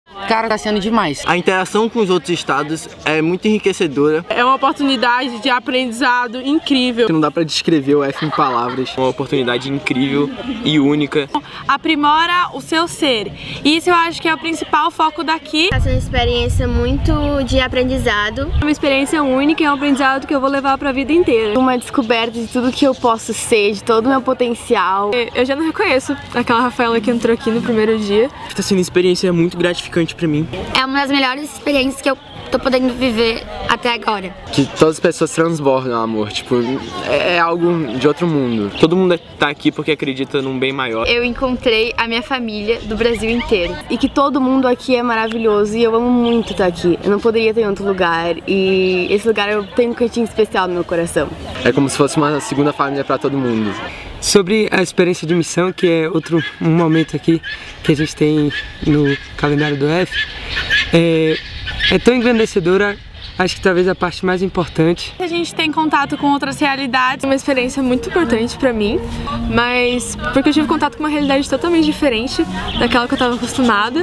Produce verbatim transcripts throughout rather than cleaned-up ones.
Cara, tá sendo demais. A interação com os outros estados é muito enriquecedora. É uma oportunidade de aprendizado incrível. Não dá pra descrever o F em palavras. Uma oportunidade incrível e única. Aprimora o seu ser. Isso eu acho que é o principal foco daqui. Essa é uma experiência muito de aprendizado. É uma experiência única e é um aprendizado que eu vou levar pra vida inteira. Uma descoberta de tudo que eu posso ser, de todo o meu potencial. Eu já não reconheço aquela Rafaela que entrou aqui no primeiro dia. Tá sendo uma experiência muito gratificante pra mim. É uma das melhores experiências que eu tô podendo viver até agora. Que todas as pessoas transbordam amor, tipo, é, é algo de outro mundo. Todo mundo tá aqui porque acredita num bem maior. Eu encontrei a minha família do Brasil inteiro. E que todo mundo aqui é maravilhoso e eu amo muito estar aqui. Eu não poderia ter em outro lugar e esse lugar eu tenho um cantinho especial no meu coração. É como se fosse uma segunda família pra todo mundo. Sobre a experiência de missão, que é outro um momento aqui que a gente tem no calendário do F, é, é tão engrandecedora, acho que talvez a parte mais importante. A gente tem contato com outras realidades, uma experiência muito importante pra mim, mas porque eu tive contato com uma realidade totalmente diferente daquela que eu estava acostumada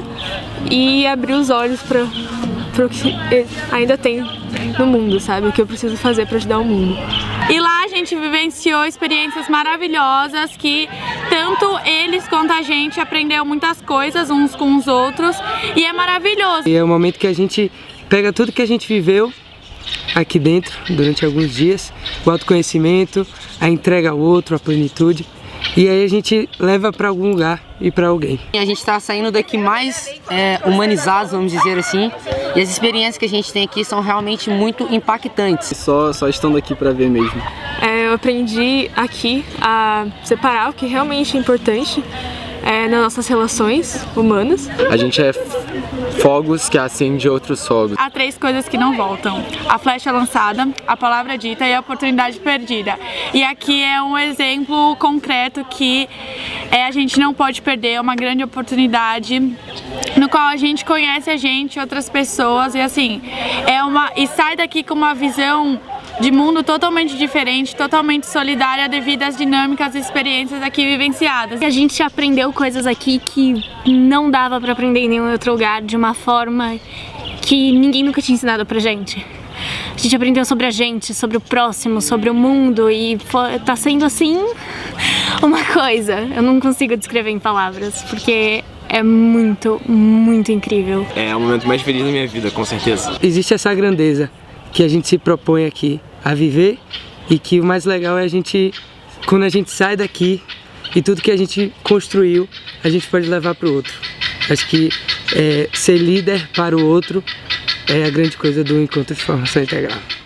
e abrir os olhos pra, pra o que ainda tem no mundo, sabe? O que eu preciso fazer pra ajudar o mundo. E lá a gente vivenciou experiências maravilhosas que tanto eles quanto a gente aprendeu muitas coisas uns com os outros e é maravilhoso. E é o momento que a gente pega tudo que a gente viveu aqui dentro durante alguns dias, o autoconhecimento, a entrega ao outro, a plenitude, e aí a gente leva para algum lugar e para alguém. A gente tá saindo daqui mais é, humanizados, vamos dizer assim, e as experiências que a gente tem aqui são realmente muito impactantes. Só, só estando aqui pra ver mesmo. É, eu aprendi aqui a separar o que realmente é importante é, nas nossas relações humanas. A gente é fogos que acendem outros fogos. Há três coisas que não voltam: a flecha lançada, a palavra dita e a oportunidade perdida. E aqui é um exemplo concreto que é, a gente não pode perder, é uma grande oportunidade no qual a gente conhece a gente, outras pessoas e assim, é uma e sai daqui com uma visão de mundo totalmente diferente, totalmente solidária devido às dinâmicas e experiências aqui vivenciadas. A gente aprendeu coisas aqui que não dava pra aprender em nenhum outro lugar, de uma forma que ninguém nunca tinha ensinado pra gente. A gente aprendeu sobre a gente, sobre o próximo, sobre o mundo e foi, tá sendo assim uma coisa. Eu não consigo descrever em palavras, porque é muito, muito incrível. É o momento mais feliz da minha vida, com certeza. Existe essa grandeza que a gente se propõe aqui a viver e que o mais legal é a gente, quando a gente sai daqui e tudo que a gente construiu, a gente pode levar para o outro. Acho que é, ser líder para o outro é a grande coisa do Encontro de Formação Integral.